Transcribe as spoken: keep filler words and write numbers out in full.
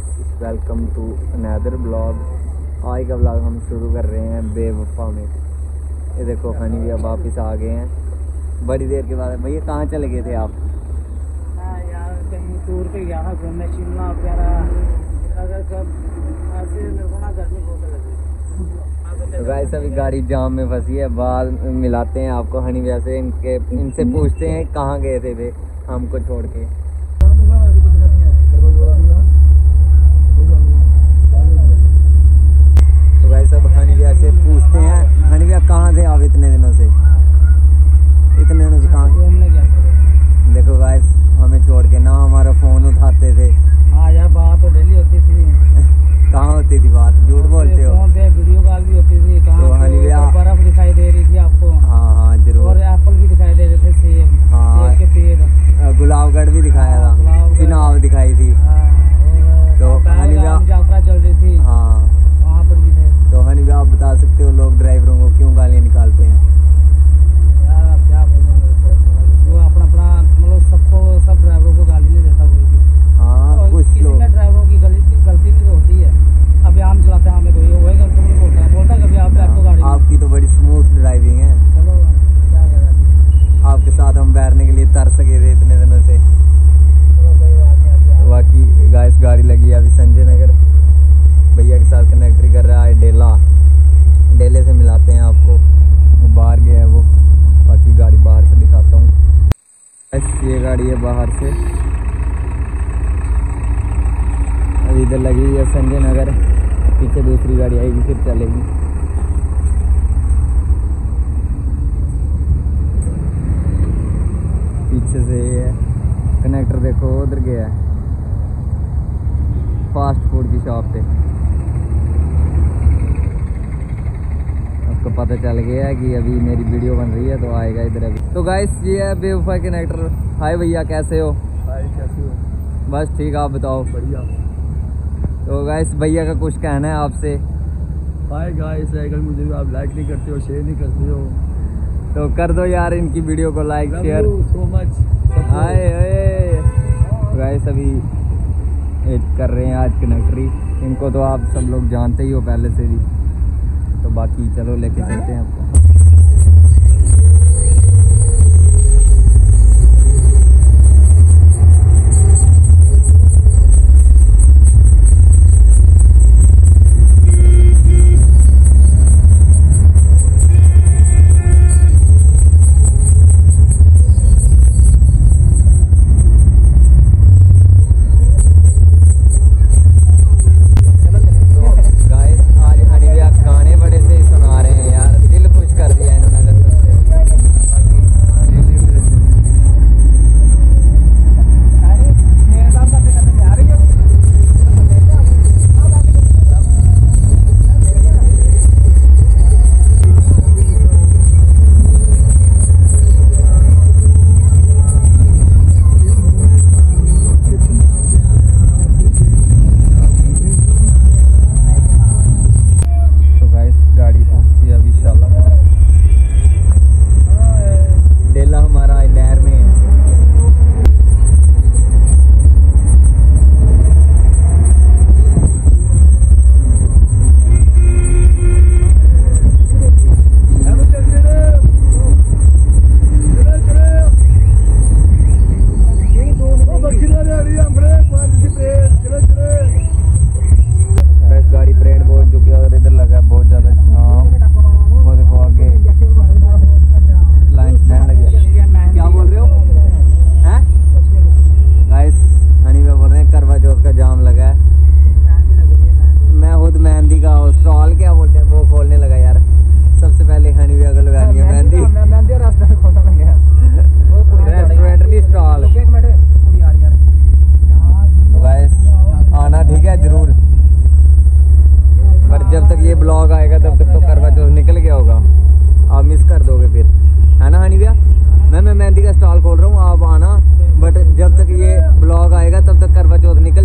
Guys, welcome to another blog. आज का blog हम शुरू कर रहे हैं बेवफा में। ये देखो हनी भैया वापस आ गए हैं बड़ी देर के बाद। भैया कहाँ चले गए थे आप? यार कहीं टूर पे गया था घूमने, शिमला वगैरह। तो गाइस अभी गाड़ी जाम में फंसी है। बाद मिलाते हैं आपको हनी भैया से, इनके इनसे पूछते हैं कहाँ गए थे वे हमको छोड़ के। तो गाइस अब हनी भैया से पूछते हैं, हनी भैया कहाँ थे आप इतने दिनों से? इतने दिनों से कहाँ घूमने गया था। देखो गाइस हमें छोड़ के ना हमारा फोन उठाते थे। हाँ यार बात तो डेली होती थी। कहाँ होती थी बात? झूठ बोलते हो। फोन पे वीडियो कॉल भी होती थी। कहाँ तो हनी भैया बर्फ दिखाई दे रही थी आपको। हाँ हाँ जरूर। और एप्पल भी दिखाई दे रहे थे, सेब, हाँ, सेब के पेड़। गुलाबगढ़ भी दिखाया था, गुलाबगढ़। चिनाब दिखाई थी। हाँ, तो और हनी भैया यात्रा चल रही थी, हाँ वहाँ पर भी थे। तो हनी भैया आप बता सकते हो लोग ड्राइवरों को क्यों गालियाँ निकालते हैं? यार आप क्या बोलेंगे, वो अपना अपना मतलब सबको, सब ड्राइवरों को गाली नहीं देता कोई भी। हाँ कुछ किसी लोग में ड्राइवरों की गलती गलती भी तो होती है। अभी आम चलाते हैं, हमें कोई होएगा तो नहीं बोलता बोलता कभी आप बैठ तो गाड़ी में। आपकी तो बड़ी स्मूथ ड्राइविंग है। चलो क्या करें, आपके साथ हम बैठने के लिए तरस गए थे इतने दिनों से। चलो कोई बात नहीं। तो बाकी गाइस गाड़ी लगी है अभी संजय नगर, भैया के साथ कनेक्टरी कर रहा है डेला। डेले से मिलाते हैं आपको, वो बाहर गया है वो। बाकी गाड़ी बाहर से दिखाता हूँ। ये गाड़ी है बाहर से, अभी इधर लगी हुई है संजय नगर। पीछे दूसरी गाड़ी आएगी फिर चलेगी। पीछे से ये है कनेक्टर, देखो उधर गया है फास्ट फूड की शॉप पे। आपको पता चल गया है कि अभी मेरी वीडियो बन रही है तो आएगा इधर अभी। तो गाइस ये है बेवफा कनेक्टर। हाय भैया कैसे हो? हाय कैसे हो? बस ठीक, आप बताओ। बढ़िया। तो गाइस भैया का कुछ कहना है आपसे। हाय गाइस, अगर मुझे आप लाइक नहीं करते हो, शेयर नहीं करते हो तो कर दो यार इनकी वीडियो को like share. So much. Hi guys अभी एक कर रहे हैं आज कनेक्टरी। इनको तो आप सब लोग जानते ही हो पहले से भी। तो बाकी चलो लेके चलते हैं आपको। ब्लॉग आएगा तब तक तो करवा चौथ निकल गया होगा, आप मिस कर दोगे फिर, है ना हनी भैया? मैं मैं मेहंदी का स्टॉल खोल रहा हूँ, आप आना, बट जब तक ये ब्लॉग आएगा तब तक करवा चौथ निकल